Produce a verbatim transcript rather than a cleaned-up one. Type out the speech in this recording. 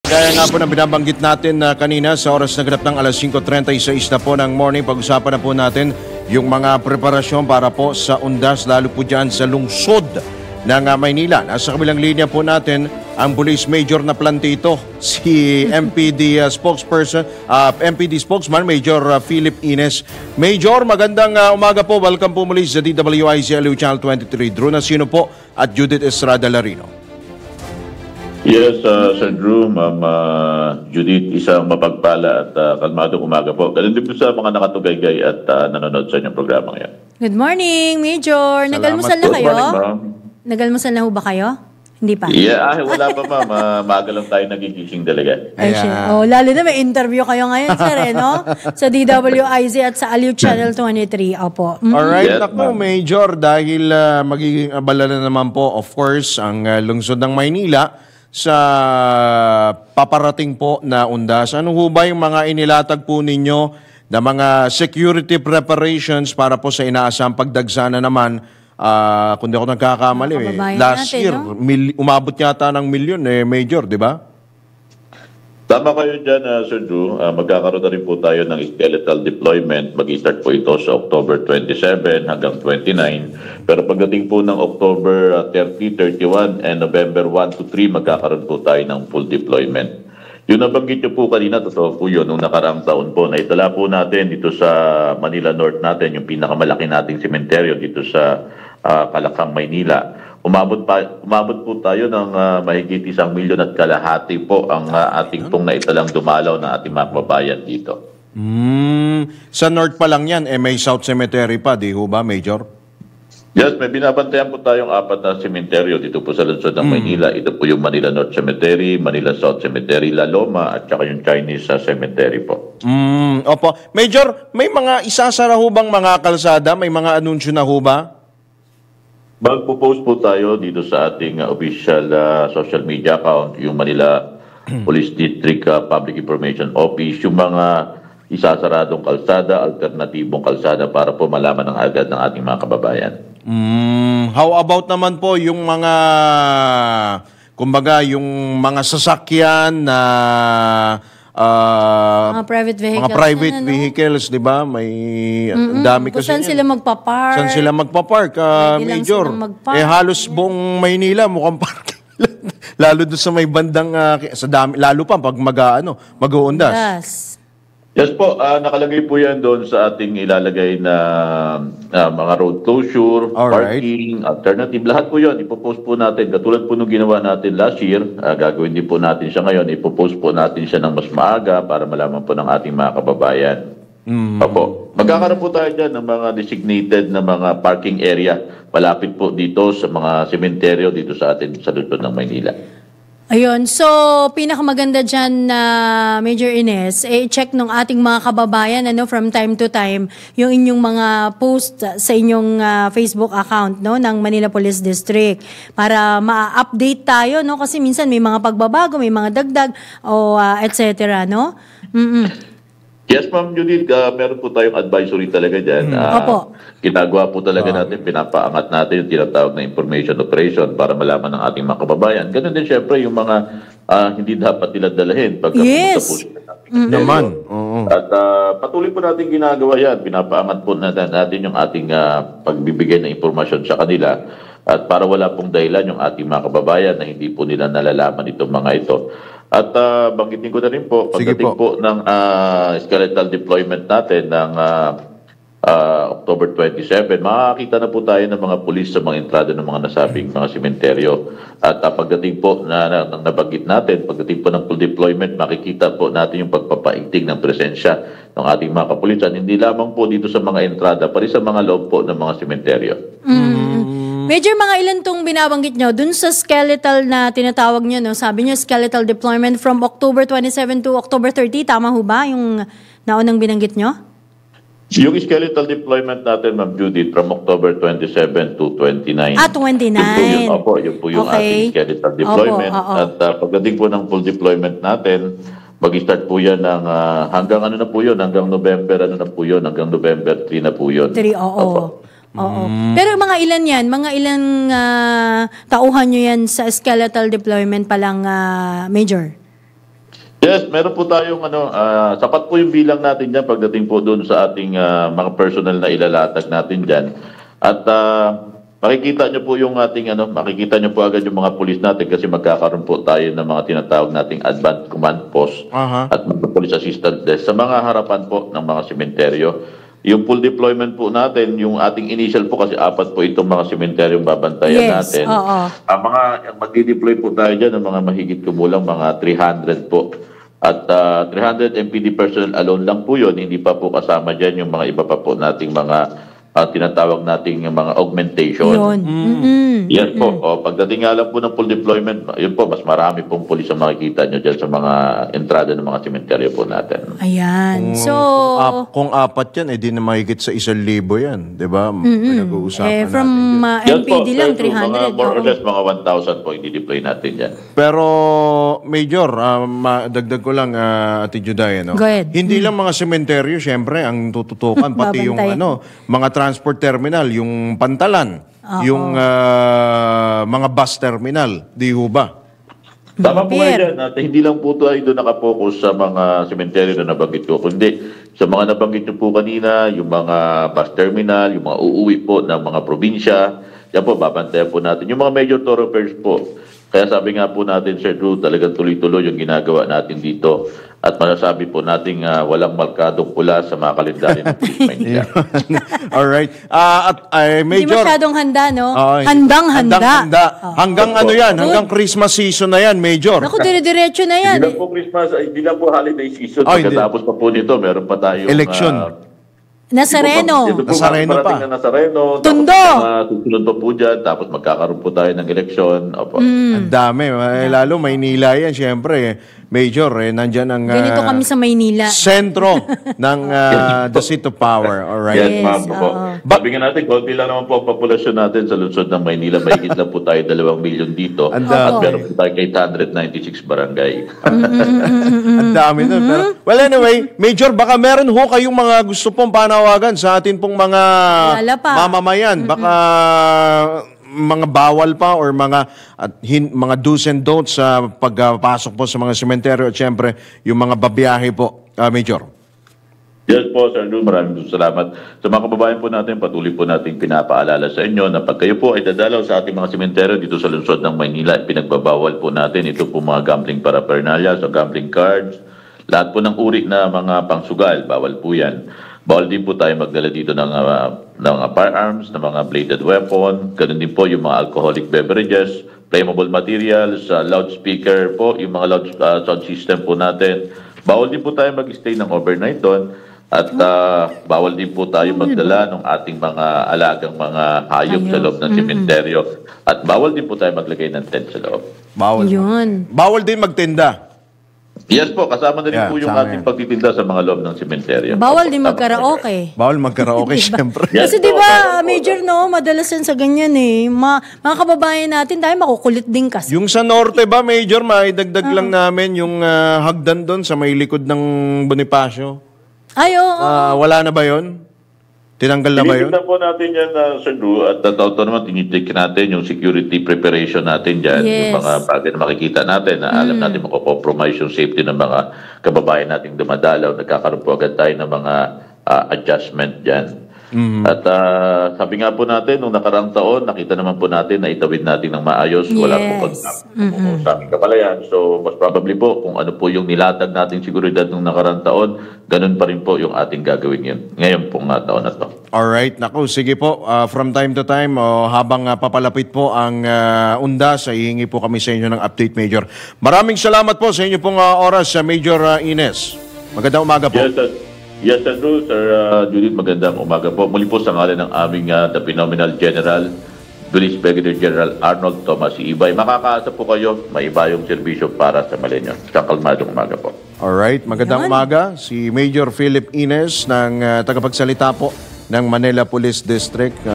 Kaya nga po na binabanggit natin na kanina sa oras na ganap ng alas singko trenta y seis na po ng morning, pag-usapan na po natin yung mga preparasyon para po sa undas, lalo po dyan sa lungsod ng uh, Maynila. Nasa kabilang linya po natin ang Police Major na plantito, si M P D uh, spokesperson, uh, M P D spokesman, Major uh, Philip Ines. Major, magandang uh, umaga po. Welcome po muli sa D W I Z L U Channel twenty-three. Drew Nasino po at Judith Estrada Larino. Yes, uh, Sir Drew, Ma'am uh, Judith, isang mapagpala at uh, kalmadong umaga po. Ganun din po sa mga nakatugaygay at uh, nanonood sa inyong programa ngayon. Good morning, Major. Nagalmusal na kayo? Good morning, ma'am. Nagalmusal na ho ba kayo? Hindi pa? Yeah, ah, wala pa, ma'am. Uh, maaga lang tayo nagigising talaga. Ay, oh, lalo na may interview kayo ngayon, sir, eh, no? Sa D W I Z at sa Aliw Channel twenty-three. Opo. Mm-hmm. Alright, yes, ako, Major, dahil uh, magiging abala na naman po, of course, ang uh, lungsod ng Maynila sa paparating po na undas. Ano ho ba yung mga inilatag po ninyo na mga security preparations para po sa inaasang pagdagsana naman, uh, kung di ako nagkakamali, eh, last natin, year, no? mil, umabot yata ng milyon, eh, Major, di ba? Tama kayo dyan, uh, Sir Drew. Uh, magkakaroon na rin po tayo ng skeletal deployment. Mag-start po ito sa October twenty-seven hanggang twenty-nine. Pero pagdating po ng October thirty, thirty-one, and November one to three, magkakaroon po tayo ng full deployment. Yung nabanggit nyo po kanina, totoo po yun, nung nakaraang taon po, naitala po natin dito sa Manila North natin, yung pinakamalaki nating sementeryo dito sa uh, Calacang, Maynila. Umabot, pa, umabot po tayo ng uh, mahigit isang milyon at kalahati po ang uh, ating pong naitalang dumalaw na ating mga kababayan dito. Mm, sa North pa lang yan, eh may South Cemetery pa, di ho ba, Major? Yes, may binabantayan po tayong apat na sementeryo dito po sa lungsod ng Maynila. Mm. Ito po yung Manila North Cemetery, Manila South Cemetery, La Loma, at saka yung Chinese uh, Cemetery po. Mm, opo. Major, may mga isasara ho bang mga kalsada? May mga anunsyo na ho ba? Magpo-post po tayo dito sa ating uh, official uh, social media account, yung Manila Police District uh, Public Information Office, yung mga isasaradong kalsada, alternatibong kalsada para po malaman ng agad ng ating mga kababayan. Mm, how about naman po yung mga, kumbaga, yung mga sasakyan na Uh, mga private vehicles, mga private na, no? vehicles, di ba? May mm-hmm. dami kasi saan yan. sila magpa-park? Saan sila magpa-park, uh, Major? Eh halos buong Maynila mukhang parking. Lalo doon sa may bandang uh, sa dami, lalo pa pag mag-aano, mag-uundas. Yes. Yes po, uh, nakalagay po yan doon sa ating ilalagay na uh, mga road closure, alright, parking, alternative. Lahat po yun, ipopost po natin. Katulad po nung ginawa natin last year, uh, gagawin din po natin siya ngayon. Ipopost po natin siya ng mas maaga para malaman po ng ating mga kababayan. Mm. Opo. Magkakaroon po tayo dyan ng mga designated na mga parking area. Malapit po dito sa mga sementeryo dito sa atin sa lungsod ng Maynila. Ayun, so pinakamaganda dyan na uh, Major Ines, eh, check nung ating mga kababayan ano, from time to time yung inyong mga post sa inyong uh, Facebook account no, ng Manila Police District para ma-update tayo no, kasi minsan may mga pagbabago, may mga dagdag o uh, et cetera no? Mm-mm. Yes, Ma'am Judith, uh, meron po tayong advisory talaga dyan. Uh, Opo. Ginagawa po talaga natin, pinapaangat natin yung tinatawag na information operation para malaman ng ating mga kababayan. Ganun din syempre yung mga uh, hindi dapat nila dalahin pagka yes. po sila mm-hmm. naman. Uh-huh. At uh, patuloy po natin ginagawa yan. Pinapaangat po natin, natin yung ating uh, pagbibigay ng impormasyon sa kanila. At para wala pong dahilan yung ating mga kababayan na hindi po nila nalalaman itong mga ito. At uh, banggitin ko na rin po, pagdating po. po ng uh, skeletal deployment natin ng uh, uh, October twenty-seven, makakita na po tayo ng mga pulis sa mga entrada ng mga nasabing mga sementeryo. At uh, pagdating po na, na, na nabanggit natin, pagdating po ng full deployment, makikita po natin yung pagpapaigting ng presensya ng ating mga kapulisan. Hindi lamang po dito sa mga entrada, pati sa mga loob po ng mga sementeryo. Mm. Major, mga ilan tong binabanggit nyo dun sa skeletal na tinatawag nyo, no? Sabi nyo skeletal deployment from October twenty-seven to October thirty, tama ho ba yung naunang binanggit nyo? Yung skeletal deployment natin, Ma'am Judith, from October twenty-seven to twenty-nine. Ah, twenty-nine. Yun po yun, opo, yun po yung okay. ating skeletal deployment. Opo, At uh, pagdating po ng full deployment natin, mag-start po yan ng, uh, hanggang ano na po yun, hanggang November, ano na po yun, hanggang November three na po yun. three, oo. Opo. Oo. Mm. Pero mga ilan yan? Mga ilang uh, tauhan nyo yan sa skeletal deployment pa lang, uh, Major? Yes, meron po tayong ano, ah, sapat po yung bilang natin diyan pagdating po doon sa ating ah, mga personal na ilalatag natin diyan. At ah, makikita niyo po yung ating ano, makikita niyo po agad yung mga pulis natin kasi magkakaroon po tayo ng mga tinatawag nating advanced command post Aha. at mga police assistant desk sa mga harapan po ng mga sementeryo. Yung full deployment po natin, yung ating initial po kasi apat po itong mga sementeryong babantayan Yes, natin. oo. Ang mga ang magdi-deploy po tayo diyan ng mga mahigit kumulang mga three hundred po. At uh, three hundred M P D personnel alone lang po yun, hindi pa po kasama dyan yung mga iba pa po nating mga uh, tinatawag nating mga augmentation. Yun. Mm-mm. Yan po, o, pagdating nga lang po ng full deployment, yun po, mas marami pong pulis ang makikita nyo dyan sa mga entrada ng mga sementeryo po natin. Ayan. So, Kung, ap- kung apat yan, eh di na mahigit sa isang libo yan. Di ba? Pinag-uusapan eh, from natin yan. uh, Yan M P D po, lang, sir, three hundred. Mga, more or oo. less mga one thousand po i-deploy natin dyan. Pero, Major, ah, ma- dagdag ko lang, uh, Ate Juday, no? Go ahead. Hindi lang mga sementeryo, syempre, ang tututukan, pati yung Babantayan. ano, mga transport terminal, yung pantalan, yung ah, mga bus terminal, di ho ba? Tama po Pierre. kayo dyan, at hindi lang po tayo doon nakapokus sa mga sementeryo na nabanggit ko, kundi sa mga nabanggit nyo po kanina, yung mga bus terminal, yung mga uuwi po ng mga probinsya, yan po, babantayan po natin. Yung mga major thoroughfares po, kaya sabi nga po natin, Sir Drew, talagang tuloy-tuloy yung ginagawa natin dito. At masasabi po natin uh, walang markadong pula sa mga kalendaryo ng Police Maynila. Alright. Ah, at ay, Hindi Major, masyadong handa, no? Oo, Handang-handa. handang-handa. Oh. Hanggang ano yan? Hanggang Christmas season na yan, Major. Naku, dire-diretso na yan. Hindi lang po Christmas, ay, hindi lang po holiday season. Oh, hindi. Pagkatapos pa po nito, meron pa tayong... Election. ah, Nazareno. Ito po, Nazareno pa. parating ng Nazareno. Tondo. Tapos mga susunod pa po dyan. Tapos magkakaroon po tayo ng eleksyon. Opo. Ang dami. Eh, lalo Maynila yan, syempre. eh. Major, eh, nandyan ang ah, Ganito kami sa Maynila. sentro ng ah, the seat of power. Alright? Yes, ma'am po. oo. Sabi nga natin, konti lang naman po ang populasyon natin sa lungsod ng Maynila. Mahigit lang po tayo dalawang milyon dito. Ang At dami. meron po tayo eight hundred ninety-six barangay. Ang dami nun. Pero, well, anyway, Major, baka meron ho kayong mga gusto pong panawagan sa atin pong mga Wala pa. mamamayan. Baka mga bawal pa or mga at hin, mga do's and don'ts sa pagpasok po sa mga sementeryo at syempre yung mga babiyahe po, ah, Major. Yes po, Sir Lou, maraming salamat. Sa mga kababayan po natin, patuloy po natin pinapaalala sa inyo na pag kayo po ay dadalaw sa ating mga sementeryo dito sa lungsod ng Maynila, pinagbabawal po natin ito po mga gambling paraphernalia, so gambling cards, lahat po ng uri na mga pangsugal, bawal po yan. Bawal din po tayo magdala dito ng, uh, ng mga firearms, ng mga bladed weapon, ganun din po yung mga alcoholic beverages, flammable materials, uh, loudspeaker po, yung mga loud uh, sound system po natin. Bawal din po tayo mag-stay ng overnight doon. At uh, bawal din po tayo magdala ng ating mga alagang mga hayop sa loob ng sementeryo. At bawal din po tayo maglagay ng tent sa loob. Bawal. Yun. Bawal din magtinda. Yes po, kasama na rin Yeah, po yung sama ating yan. pagtitinda sa mga loob ng sementeryo. Bawal Opo, din tama po. magkaraoke. Bawal magkaraoke, syempre. Yes Kasi po, di ba, bawal po. Major, no, madalas yan sa ganyan eh. Ma mga kababayan natin, tayo makukulit din kasi. Yung sa norte ba, Major, maidagdag lang namin yung ah, hagdan doon sa may likod ng Bonifacio. Ay, oo. Ah, wala na ba yon? Tinanggal na ba yun? Tinitignan po natin yan, uh, Sir Drew, at uh, totoo naman tinitik natin yung security preparation natin dyan, Yes. yung mga bagay na makikita natin, na alam natin makakompromise yung safety ng mga kababayan nating dumadalaw, nagkakaroon po agad tayo ng mga uh, adjustment dyan. At uh, sabi nga po natin, nung nakarang taon, nakita naman po natin na itawid natin ng maayos, wala Yes. po pag sa aming kapalayan. So, most probably po, kung ano po yung nilatag nating seguridad nung nakarang taon, ganun pa rin po yung ating gagawin yun. Ngayon pong uh, taon na to. Alright, naku, sige po. Ah, from time to time, oh, habang ah, papalapit po ang ah, undas, ay hihingi po kami sa inyo ng update, Major. Maraming salamat po sa inyo pong ah, oras, sa Major ah, Ines. Magandang umaga po. Yes, sir. Yes, sir, Drew. Sir uh, Judith, magandang umaga po. Muli po sa ngalan ng aming uh, the Phenomenal General, Police Brigadier General Arnold Thomas Ibay. Makakaasa po kayo, may iba yung serbisyo para sa Malenyo. Sa kalmadong umaga po. Alright, magandang umaga. Si Major Philip Ines ng ah, tagapagsalita po ng Manila Police District.